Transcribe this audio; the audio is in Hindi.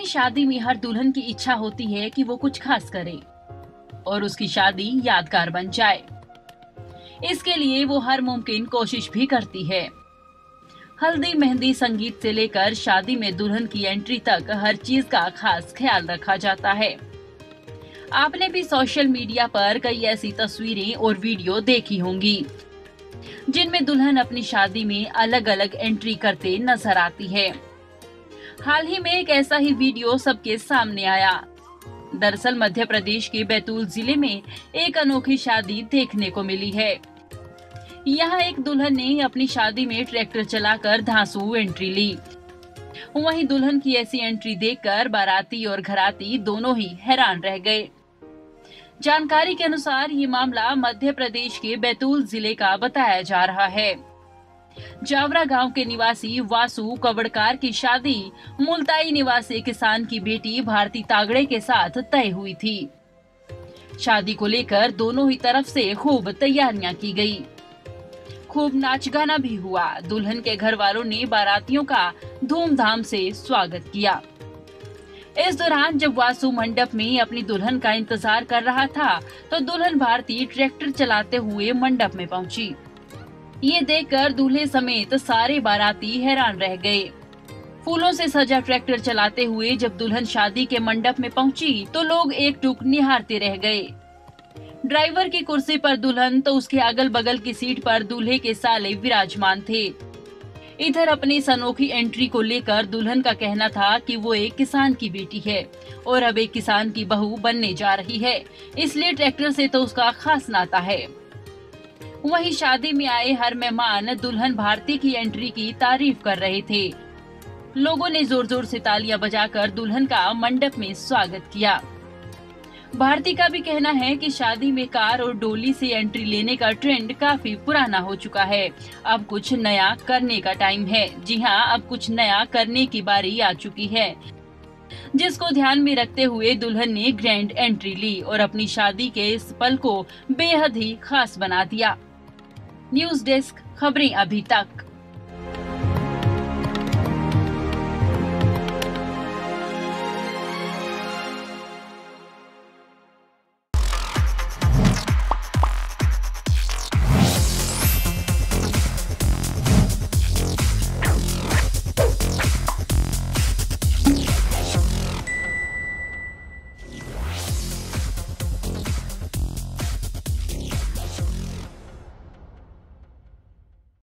शादी में हर दुल्हन की इच्छा होती है कि वो कुछ खास करे और उसकी शादी यादगार बन जाए। इसके लिए वो हर मुमकिन कोशिश भी करती है। हल्दी मेहंदी संगीत से लेकर शादी में दुल्हन की एंट्री तक हर चीज का खास ख्याल रखा जाता है। आपने भी सोशल मीडिया पर कई ऐसी तस्वीरें और वीडियो देखी होंगी जिनमें दुल्हन अपनी शादी में अलग अलग एंट्री करते नजर आती है। हाल ही में एक ऐसा ही वीडियो सबके सामने आया। दरअसल मध्य प्रदेश के बैतूल जिले में एक अनोखी शादी देखने को मिली है। यहाँ एक दुल्हन ने अपनी शादी में ट्रैक्टर चलाकर धांसू एंट्री ली। वहीं दुल्हन की ऐसी एंट्री देखकर बाराती और घराती दोनों ही हैरान रह गए। जानकारी के अनुसार ये मामला मध्य प्रदेश के बैतूल जिले का बताया जा रहा है। जावरा गांव के निवासी वासु कवड़कार की शादी मुल्ताई निवासी किसान की बेटी भारती तागड़े के साथ तय हुई थी। शादी को लेकर दोनों ही तरफ से खूब तैयारियां की गई। खूब नाच गाना भी हुआ। दुल्हन के घर वालों ने बारातियों का धूमधाम से स्वागत किया। इस दौरान जब वासु मंडप में अपनी दुल्हन का इंतजार कर रहा था तो दुल्हन भारती ट्रैक्टर चलाते हुए मंडप में पहुंची। ये देखकर दूल्हे समेत सारे बाराती हैरान रह गए। फूलों से सजा ट्रैक्टर चलाते हुए जब दुल्हन शादी के मंडप में पहुंची तो लोग एकटुक निहारते रह गए। ड्राइवर की कुर्सी पर दुल्हन तो उसके अगल बगल की सीट पर दूल्हे के साले विराजमान थे। इधर अपनी इस अनोखी एंट्री को लेकर दुल्हन का कहना था कि वो एक किसान की बेटी है और अब एक किसान की बहू बनने जा रही है, इसलिए ट्रैक्टर से तो उसका खास नाता है। वहीं शादी में आए हर मेहमान दुल्हन भारती की एंट्री की तारीफ कर रहे थे। लोगों ने जोर जोर से तालियां बजाकर दुल्हन का मंडप में स्वागत किया। भारती का भी कहना है कि शादी में कार और डोली से एंट्री लेने का ट्रेंड काफी पुराना हो चुका है। अब कुछ नया करने का टाइम है। जी हाँ, अब कुछ नया करने की बारी आ चुकी है, जिसको ध्यान में रखते हुए दुल्हन ने ग्रैंड एंट्री ली और अपनी शादी के इस पल को बेहद ही खास बना दिया। न्यूज़ डेस्क, खबरें अभी तक।